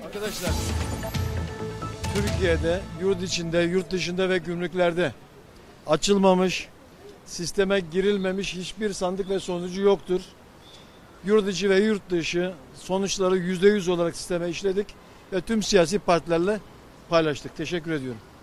Arkadaşlar, Türkiye'de yurt içinde, yurt dışında ve gümrüklerde açılmamış, sisteme girilmemiş hiçbir sandık ve sonucu yoktur. Yurt içi ve yurt dışı sonuçları %100 olarak sisteme işledik ve tüm siyasi partilerle paylaştık. Teşekkür ediyorum.